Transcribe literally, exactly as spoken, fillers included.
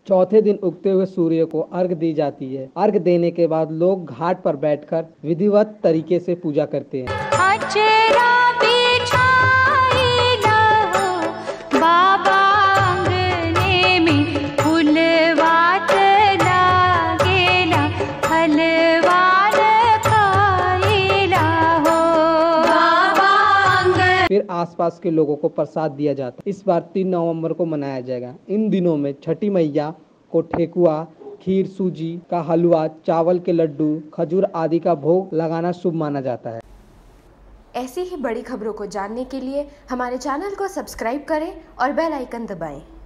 चौथे दिन उगते हुए सूर्य को अर्घ दी जाती है। अर्घ देने के बाद लोग घाट पर बैठकर विधिवत तरीके से पूजा करते हैं। फिर आसपास के लोगों को प्रसाद दिया जाता है। इस बार तीन नवंबर को मनाया जाएगा। इन दिनों में छठी मैया को ठेकुआ, खीर, सूजी का हलवा, चावल के लड्डू, खजूर आदि का भोग लगाना शुभ माना जाता है। ऐसी ही बड़ी खबरों को जानने के लिए हमारे चैनल को सब्सक्राइब करें और बेल आइकन दबाएं।